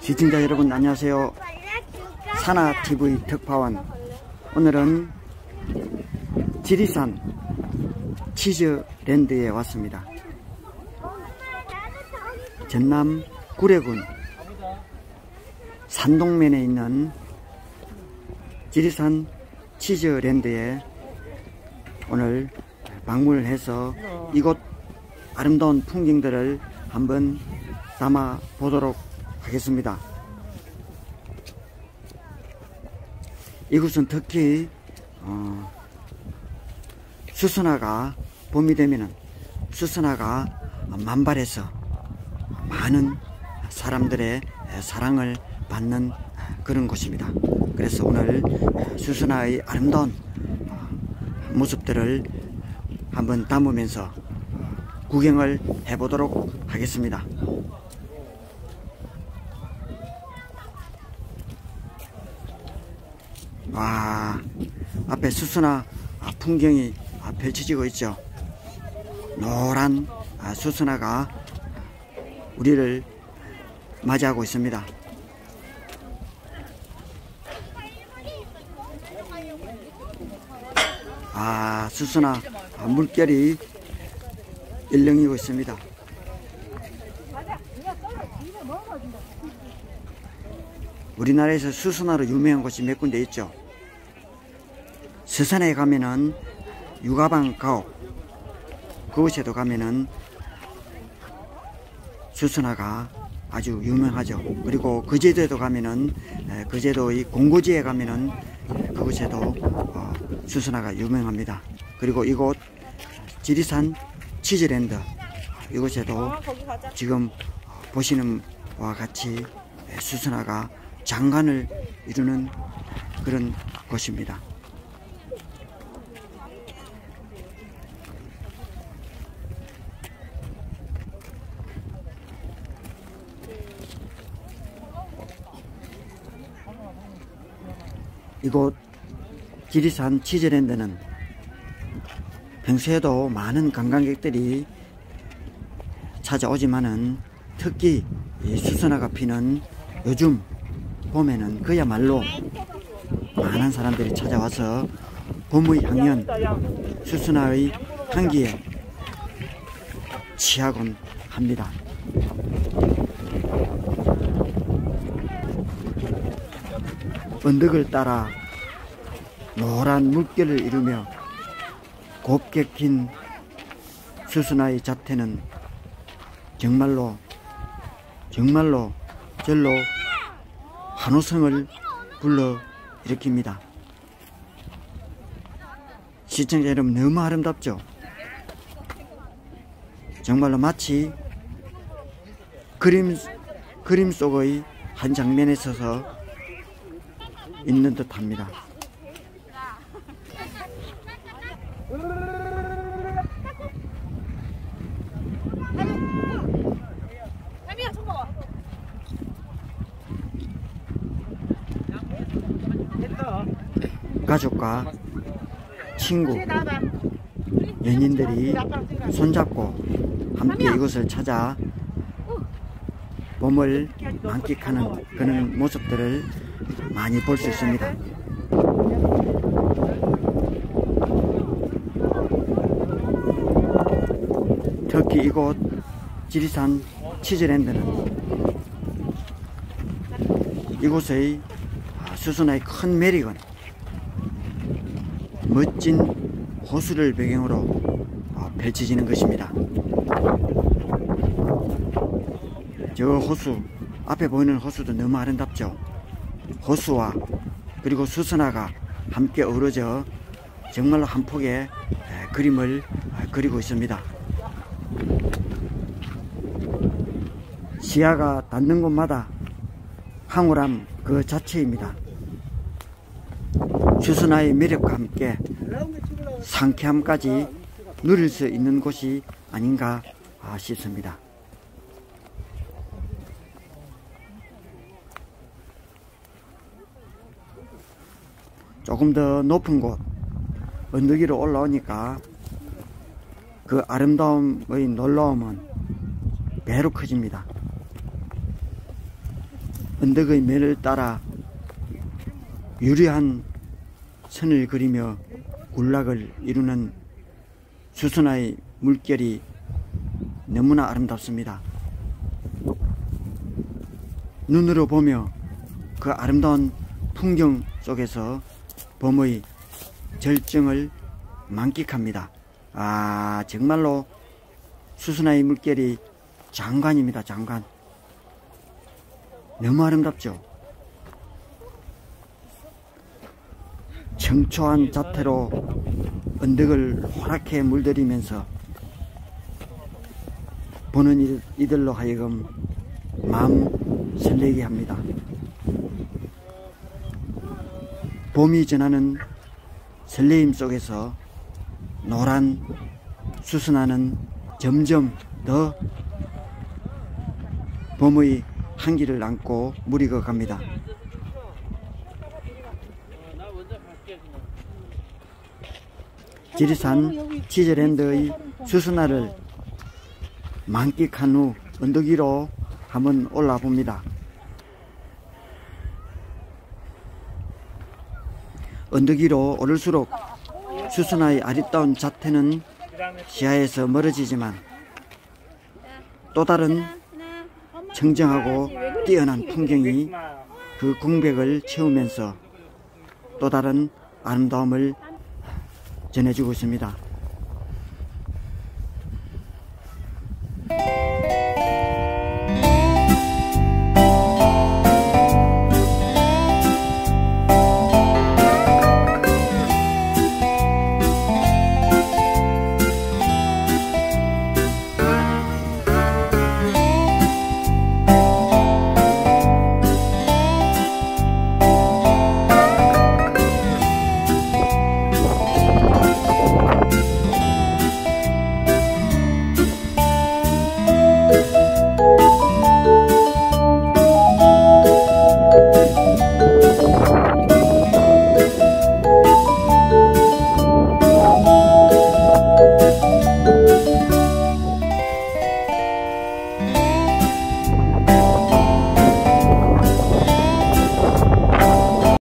시청자 여러분 안녕하세요. 산하TV 특파원, 오늘은 지리산 치즈랜드에 왔습니다. 전남 구례군 산동면에 있는 지리산 치즈랜드에 오늘 방문을 해서 이곳 아름다운 풍경들을 한번 담아 보도록 하겠습니다. 이곳은 특히 수선화가 봄이 되면은 수선화가 만발해서 많은 사람들의 사랑을 받는 그런 곳입니다. 그래서 오늘 수선화의 아름다운 모습들을 한번 담으면서 구경을 해보도록 하겠습니다. 와, 앞에 수선화 풍경이 펼쳐지고 있죠. 노란 수선화가 우리를 맞이하고 있습니다. 수선화 물결이 일렁이고 있습니다. 우리나라에서 수선화로 유명한 곳이 몇 군데 있죠. 서산에 가면은 유가방 가옥, 그곳에도 가면은 수선화가 아주 유명하죠. 그리고 거제도에도 가면은 거제도의 공고지에 가면은 그곳에도 수선화가 유명합니다. 그리고 이곳 지리산 치즈랜드, 이곳에도 지금 보시는 바와 같이 수선화가 장관을 이루는 그런 곳입니다. 이곳 지리산 치즈랜드는 평소에도 많은 관광객들이 찾아오지만은 특히 이 수선화가 피는 요즘 봄에는 그야말로 많은 사람들이 찾아와서 봄의 향연, 수선화의 향기에 취하곤 합니다. 언덕을 따라 노란 물결을 이루며 곱게 긴 수선화의 자태는 정말로 절로 환호성을 불러 일으킵니다. 시청자 여러분, 너무 아름답죠? 정말로 마치 그림 속의 한 장면에 서서 있는 듯 합니다. 가족과 친구, 연인들이 손잡고 함께 이곳을 찾아 봄을 만끽하는 그런 모습들을 많이 볼 수 있습니다. 특히 이곳 지리산 치즈랜드는 이곳의 수선화의 큰 매력은 멋진 호수를 배경으로 펼쳐지는 것입니다. 저 호수, 앞에 보이는 호수도 너무 아름답죠. 호수와 그리고 수선화가 함께 어우러져 정말로 한 폭의 그림을 그리고 있습니다. 시야가 닿는 곳마다 황홀함 그 자체입니다. 수선화의 매력과 함께 상쾌함까지 누릴 수 있는 곳이 아닌가 싶습니다. 조금 더 높은 곳 언덕 위로 올라오니까 그 아름다움의 놀라움은 배로 커집니다. 언덕의 면을 따라 유리한 선을 그리며 군락을 이루는 수선화의 물결이 너무나 아름답습니다. 눈으로 보며 그 아름다운 풍경 속에서 봄의 절정을 만끽합니다. 정말로 수선화의 물결이 장관입니다. 장관. 너무 아름답죠. 청초한 자태로 언덕을 호락해 물들이면서 보는 이들로 하여금 마음 설레게 합니다. 봄이 전하는 설레임 속에서 노란 수선화는 점점 더 봄의 향기를 안고 무르익어 갑니다. 지리산 치즈랜드의 수선화를 만끽한 후 언덕 위로 한번 올라 봅니다. 언덕 위로 오를수록 수선화의 아리따운 자태는 시야에서 멀어지지만 또 다른 청정하고 뛰어난 풍경이 그 궁백을 채우면서 또 다른 아름다움을 전해주고 있습니다.